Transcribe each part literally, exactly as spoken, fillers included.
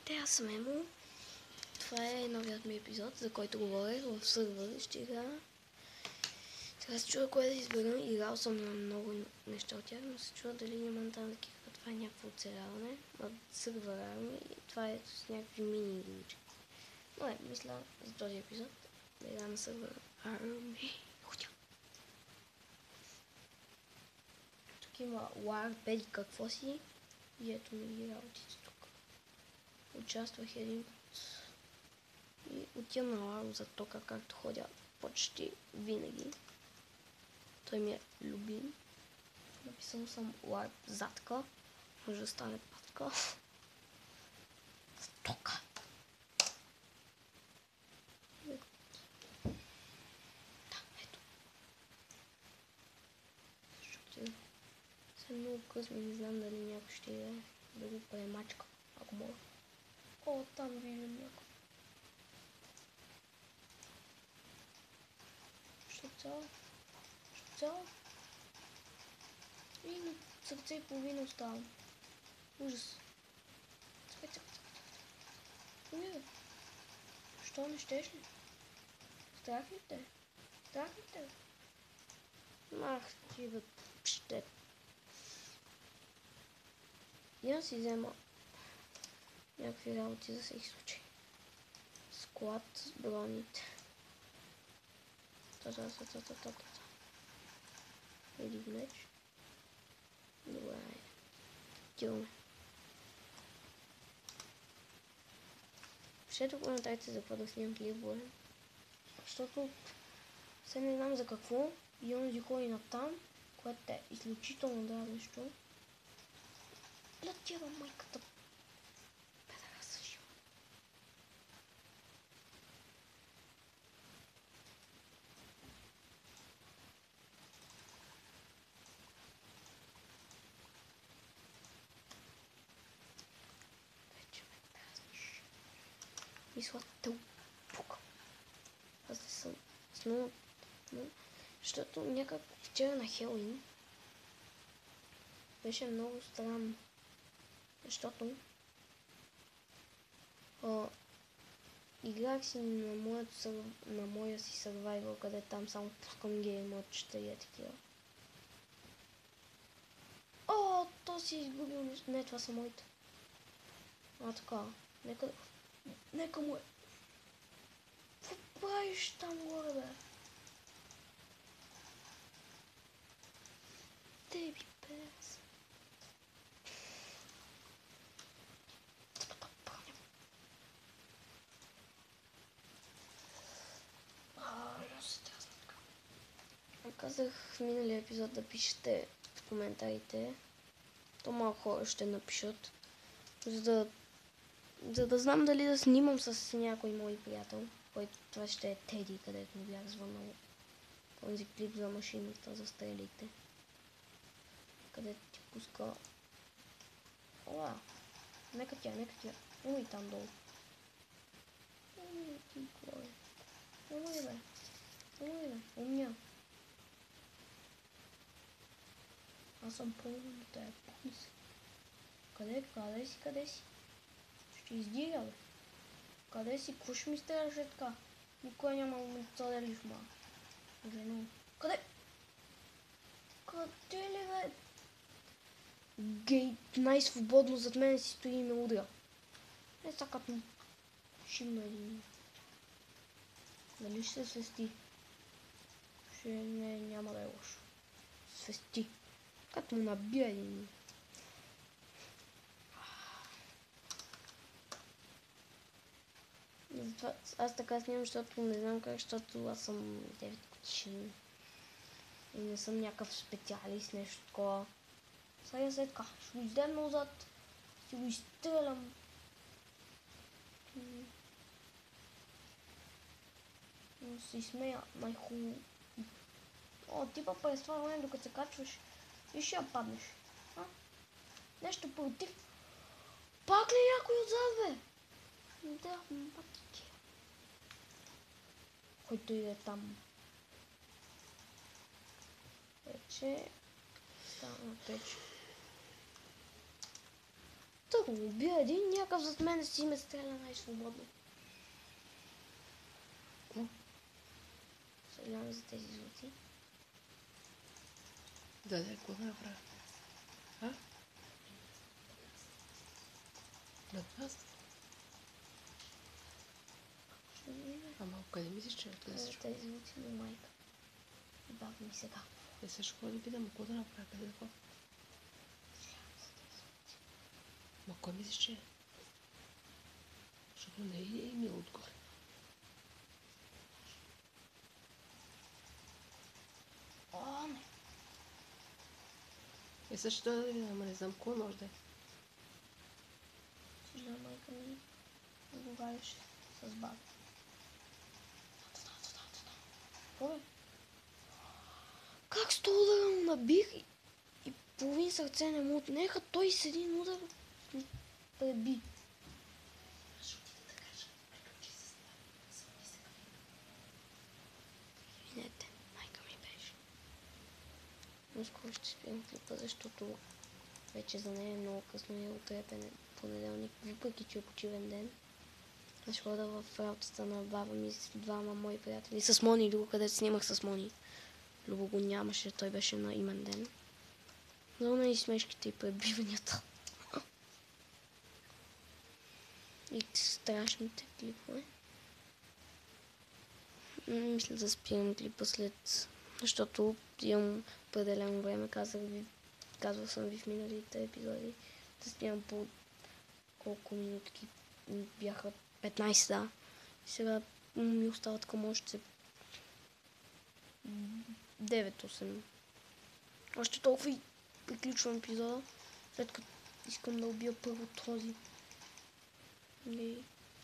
Здравейте, аз съм Емо. Това е новият ми епизод, за който говорих в сървър. Ще игра. Сега се чува кое да избера. Играл съм на много неща от тях, но се чува дали имам там такива. Това е някакво оцеляване. Сървър арми. Това е с някакви мини игрички. Но е, мисля за този епизод да игра на сървър арми. Ходя. Тук има лар, педи какво си. И ето ми ги работите тук. Участвах един път и отивам на Ларо за тока, както ходя почти винаги. Той ми е любим. Написал съм Лар задка. Може да стане патка. За тока. Да, ето. Защото са много късно, не знам дали някой ще играе да го премачка, ако мога. О, там виждам някой. Що цяло? Що цяло? И на сърце и половина оставам. Ужас. Цъкай, цъкай, цъкай. Умира. Що не щеш ли? Страх ли те? Страх ли те? Ах, ти бе, ще. Я си взема някакви работи за всеки случай. Склад с броните. Та-та-та-та-та-та-та. Един меч. Добре. Отиваме. Пишете коментарите за какво да снимам клипове. Защото се не знам за какво. И онзи ходи натам, което е изключително дразнещо. Летява майката. Педераса жива. Вече ме дразниш. Мисля те опукам. Аз не съм много... Защото някак вчера на Хелоуин беше много странно. Защото а, играх си на, моят, на моя си survival, къде там само пускам геймочета и е такива. О, то си изгубил. Не, това са моите. А, така. Нека... Нека му е... Какво правиш там горе, бе? Теби, пес. Казах в миналия епизод да пишете в коментарите. То малко хора ще напишат. За да, за да знам дали да снимам с някой мой приятел. Който това ще е Теди, където ми бях звънал. Този клип за машината, за стрелите. Където ти пуска... Ола! Нека тя, нека тя. Ой, там долу. Ой, ти кой. Ой, бе. Ой, бе. Умня. Аз съм пълно на тая пухни се. Къде, къде си, къде си? Ще издига, бе. Къде си? Какво ще ми стреляше така? Никой няма да ми целелиш, ма. Гено. Къде? Къде ли, бе? Гей, най-свободно зад мен си стои и ме удря. Е, сега като му шимна един. Дали ще се свести? Ще не, няма да е лошо. Свести. Като му набия един. Затова аз така снимам, защото не знам как, защото аз съм девет годишен. И не съм някакъв специалист, нещо такова. Сега я след така, ще го издем назад, ще го изстрелям. Но се смея най-хубаво. О, типа през това време, докато се качваш, и ще я паднеш. А? Нещо против. Пак ли някой отзад, бе? Да, матики. Който иде там. Вече... Стана пече. Тък му убия един, някакъв зад мене си ме стреля най-свободно. Съжалявам за тези звуци. Да, да, какво да направя? А? Да, аз? Ама къде мислиш, че откъде се чува? Тези звуци на майка. И баба ми сега. Е, също какво да питам, какво да направя, къде да ходя? Ма кой мислиш, че е? Защото не е и мило отгоре. О, не. Е, също да видим, ама не знам кой може да е. Съжалявам, майка ми разговаряше с баба. Какво бе? Как сто удара му набих и, и половин сърце не му отнеха, той с един удар ми преби. Извинете, майка ми беше. Но скоро ще спирам клипа, защото вече за нея е много късно и утре е понеделник, въпреки че е почивен ден. Ще хода в работата на баба ми с двама мои приятели. С Мони, друго където снимах с Мони. Любо го нямаше, той беше на имен ден. Много ме и смешките и пребиванията. И страшните клипове. Мисля да спирам клипа след... Защото имам определено време, казах ви, казвал съм ви в миналите епизоди. Да снимам по колко минутки бяха петнайсет, да. И сега ми остава така още девет-осем. Още толкова и приключвам епизода, след като искам да убия първо този. И...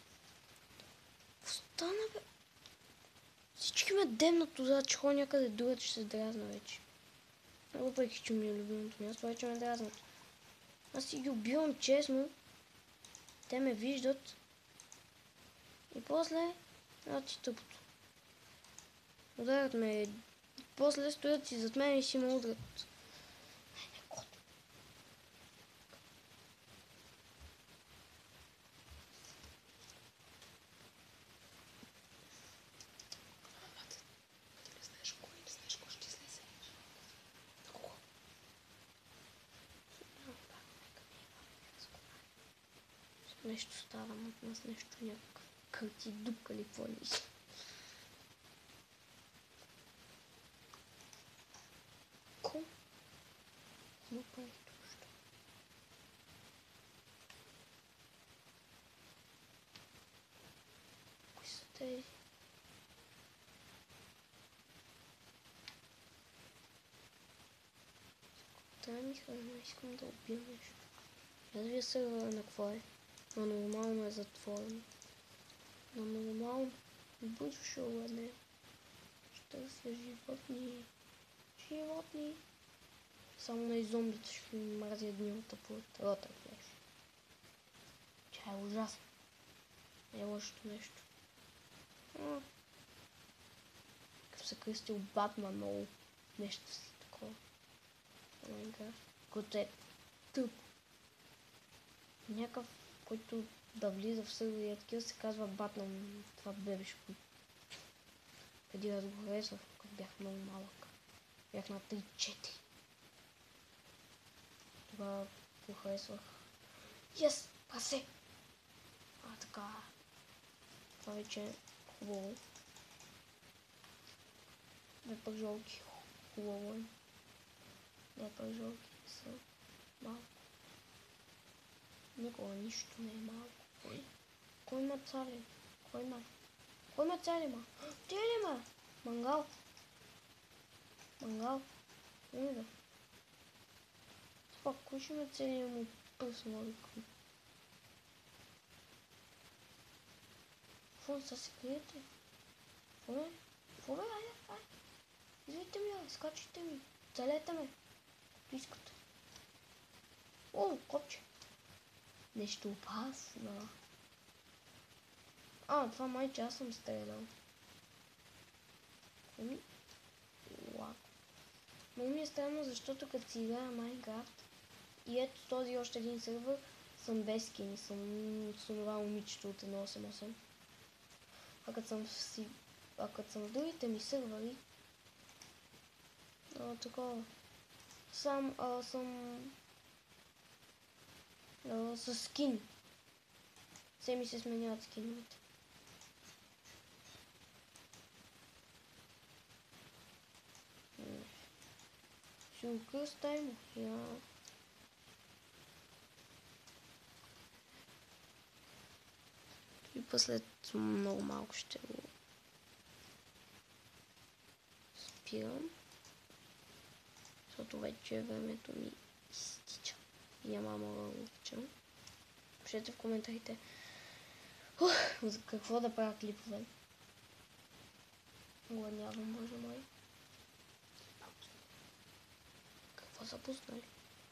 Остана, бе. Всички ме демнат отзад, че ходя някъде друга, ще се дразна вече. Въпреки, че ми е любимото място, вече ме дразнат. Аз си ги убивам честно. Те ме виждат. И после... Значи тъпото. Ударят ме. После стоят си зад мен и си ме удрят. Не, не, кот. Не знаеш кой, не знаеш кой ще излезе. На кого? Нещо става над нас, нещо някакъв къти дупка ли какво ли. Ко? Какво прави тощо? Кои са тези? Трябва ми храна, искам да убия нещо. Аз вие сървъра на какво е? Но нормално е затворено. Но нормално бързо ще уладне. Ще търся животни. Животни. Само на и зомбите ще ми мрази еднината по рота флеш. Тя е ужасно. Не е лошото нещо. Като се кръстил Батман много нещо си такова. Майнкрафт. Който е тъп. Някакъв, който да влиза в сървър и такива се казва Батман. Това бебешко. Преди да го харесвах, като бях много малък. Бях на три-четири. Тогава го харесвах. Yes! Прасе! А, така. Това вече е хубаво. Не пък жолки. Хубаво е. Не пък жолки са малко. Никога нищо не е малко. Кой? Кой има царе? Кой има? Кой има царе, ма? Ти ли, ма? Мангал. Мангал. Не да. Пак, кой ще ме цели му пръсно викам? Какво са се криете? Какво бе? Какво бе? Айде, айде. Извите ми, айде, скачайте ми. Целете ме. Като искате. О, копче. Нещо опасно. А, това майче аз съм стрелял. Ами, лак. Но ми е странно, защото като си играя Майнкрафт и ето този още един сървър, съм без скин и съм с това момичето от едно осем осем. А като съм, си, а като съм в другите ми сървъри, а, такова, сам а, съм а, с скин. Все ми се сменяват скиновете. Ще го кръстаем. Я... И после много малко ще го спирам. Защото вече времето ми изтича. И няма мога да го качам. Пишете в коментарите Ух, за какво да правя клипове. Гладнявам, боже мой. Какво са пуснали?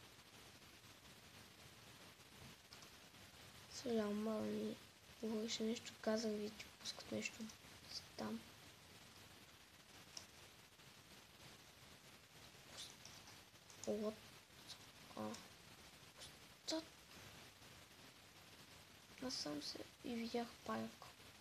Съжалявам, мама ми говореше нещо, казах ви, че пускат нещо там. What? А. Пустат. Аз сам се и видях паяк.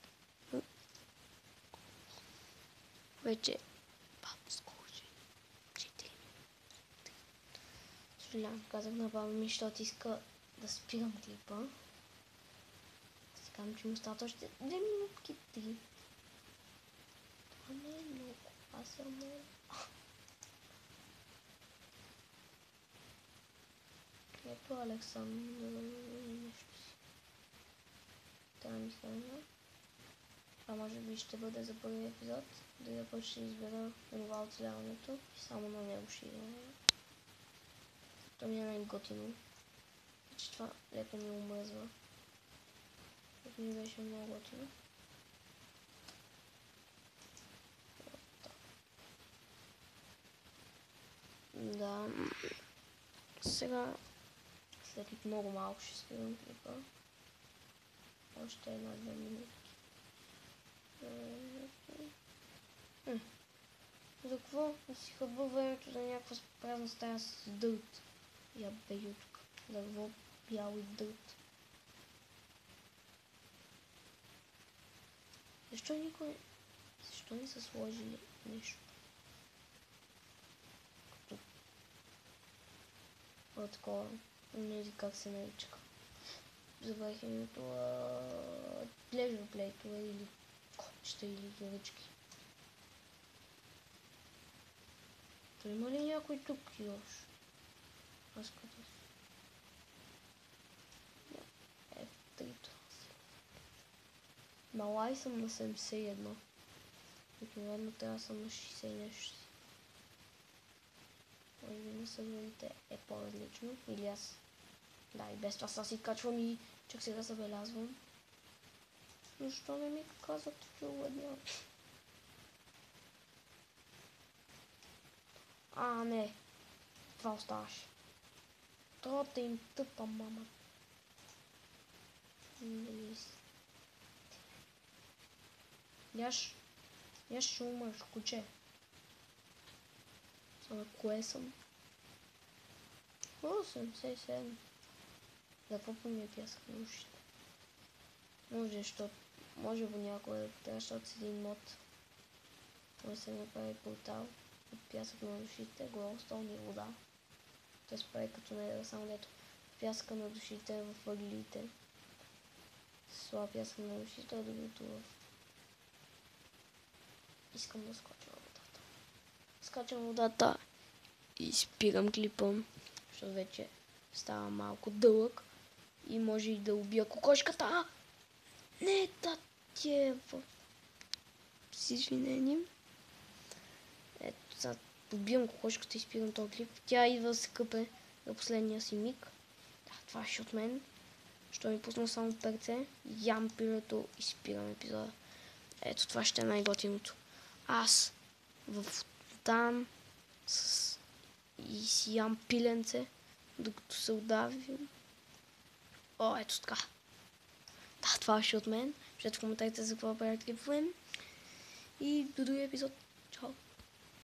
Вече бабско уже. четири минути. Съжалявам, казах на баба ми, защото иска да спирам клипа. Казвам, че му остават още две минутки, три. Това не е много. Аз съм много. Ето Александър нещо си. Това ми храна. Това може би ще бъде за първи епизод. Другия път ще избера онова оцеляването и само на него ще играя. То ми е най-готино. Че това леко ми омръзва. Което ми беше много готино. Да. Сега след много малко ще спирам клипа. Още една-две минутки. За какво да си хъбва времето за някаква празна стая с дърт? Я бею тук. Дърво, бяло и дърт. Защо никой... Защо не са сложили нещо? Като... О, такова. Не знам как се нарича. Забравих името. Pleasure Plate или копчета или гирички. То има ли някой тук još? Аз като си. Е, трито. На лай съм на седемдесет и едно. Обикновено трябва съм на шейсет нещо си. Може би на сървърите е по-различно. Или аз. Да, и без това сега си качвам и чак сега забелязвам. Защо не ми казвате, че уладнявам? А, не. Това оставаше. Трата им тъпа мама. Нали си. Яш. Яш ще умреш, куче. Само кое съм? О, седемдесет и седем. За какво по ми е пясък на ушите? Може, защото... Може по някой трябва, защото с един мод. Може се направи портал от пясък на душите, главостолни и вода. Той се прави като не само дето пясъка на душите в въглите. Слава пясък на душите, а другото в... Искам да скоча във водата. Скачам водата и спирам клипа, защото вече става малко дълъг и може и да убия кокошката. Не, татева. С извинение. Ето, сега убивам кокошката и спирам този клип. Тя идва да се къпе за последния си миг. Да, това ще от мен. Що ми пусна само перце. Ям пилето и спирам епизода. Ето, това ще е най-готиното. Аз в там с... и си ям пиленце, докато се удавим. О, ето така. Да, това ще от мен. Пишете в коментарите за какво правят клипове. И до другия епизод.